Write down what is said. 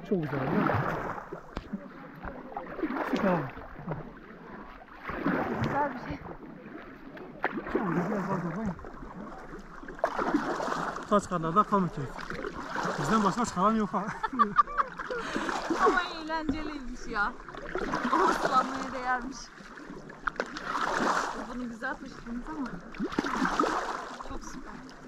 Çok güzel değil mi? Süper. Güzel bir şey. Çok güzel bakalım. Kaç kadar da Kamuköy. Bizden başka çıkaran yok ha. Ama eğlenceliymiş ya. Ortalanmaya değermiş. Bunu güzel taşıdınız ama çok süper.